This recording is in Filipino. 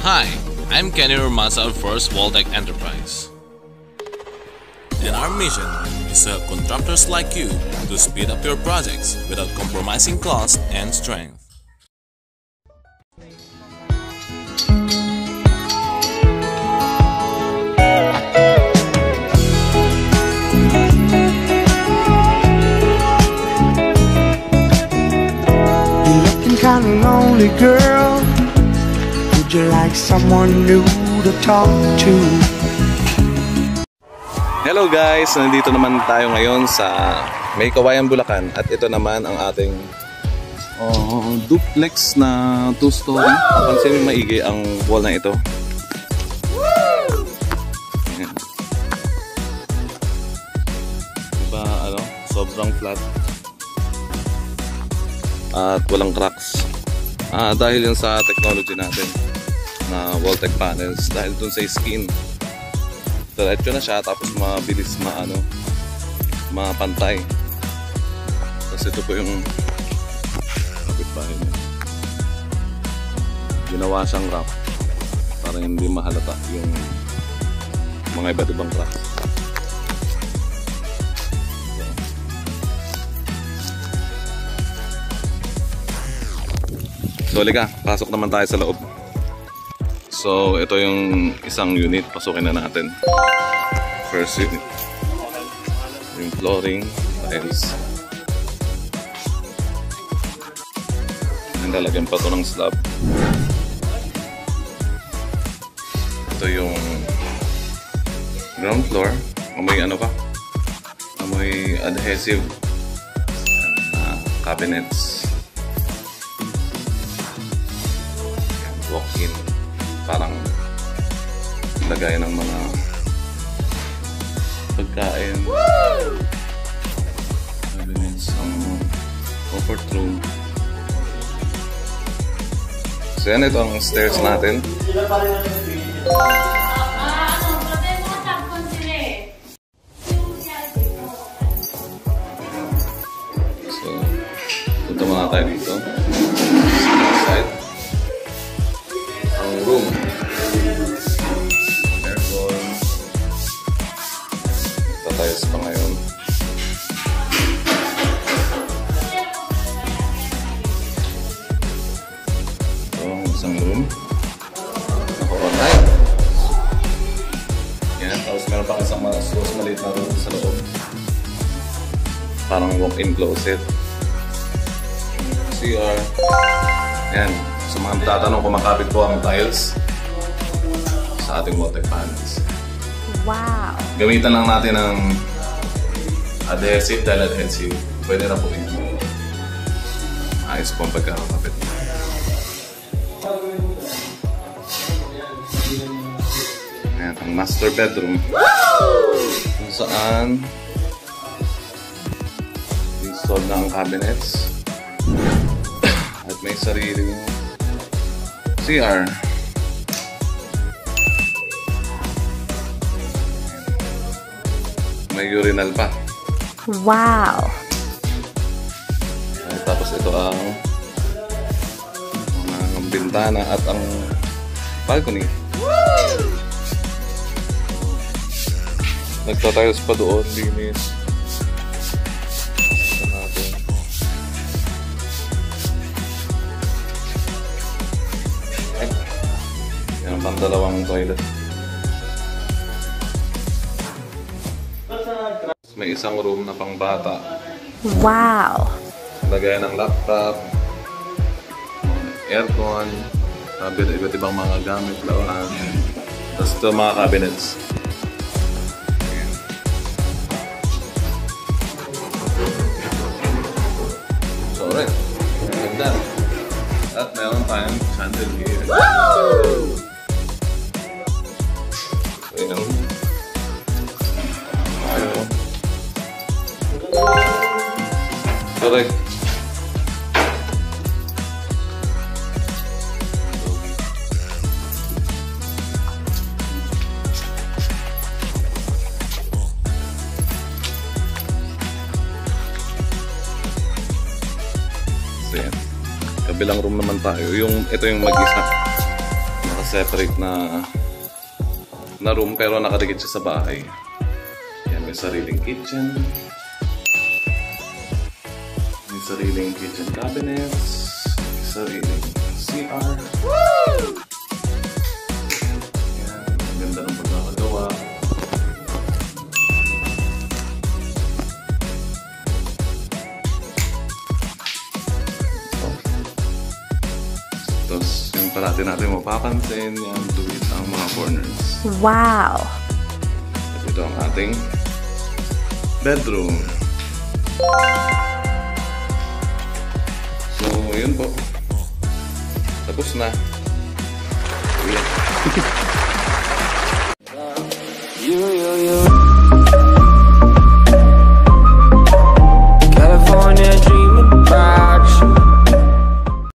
Hi, I'm Kenny Romasa of First Waldeck Enterprise. And our mission is to help contractors like you to speed up your projects without compromising cost and strength. You're looking kinda lonely, girl. Would you like someone new to talk to? Hello guys! Nandito naman tayo ngayon sa Meycauayan, Bulacan. At ito naman ang ating duplex na 2-story. Pansinin mo maigi ang wall na ito. Ayan. Diba sobrang flat. At walang cracks. Dahil yun sa technology natin na wall-tech panels. Dahil dun sa skin. Diretso na siya, tapos mabilis mapantay. Tapos ito po yung kapitbahay niya. Ginawa siyang wrap para hindi mahalata yung mga iba't ibang cracks. So liga, pasok naman tayo sa loob. So ito yung isang unit, pasukin na natin. First unit, yung flooring, tiles. Nalagyan pa ito ng slab. Ito yung ground floor. Amoy amoy adhesive cabinets. Walk-in, parang lagay ng mga pagkain. Cabinets, comfort room. So yan, ito ang stairs natin. So punta muna tayo dito. Side. Ang room. Aircon. Tatayos pa ngayon. Isang room. Naka-online. Yan. Tapos meron pang isang mas maliit na room sa loob. Parang walk-in closet. CR. Yan. So mga tatanong kung makapit po ang tiles sa ating wall-tech panels. Wow! Gamitan lang natin ng adhesive dahil adhesive. Pwede na po ito. Ayos po ang pagkakapit. Ayan, ang master bedroom. Kung saan install na ang cabinets. At may sariling CR. May urinal pa. Wow! At tapos ito ang mga bintana at ang balcony. Nagtatayos pa doon, linis. Yan ang pang-dalawang toilet. May isang room na pang bata. Wow! Lagayan ng laptop, aircon, iba't ibang mga gamit, lawan. Tapos ito mga cabinets. So alright, like that. At meron tayong chandelier. Woo! So yun. Correct. So yan. Kabilang room naman tayo. Ito yung mag-isa. separate na room pero nakadikit siya sa bahay. Yan, may sariling kitchen. May sariling kitchen cabinets. May sariling CR. Woo! Yan, ang ganda ng pagkakagawa. Tapos yung parati natin mapapansin, yan, tuwid ang mga corners. Wow! At ito ang ating bedroom. So, yun po. Tapos na. Uwi.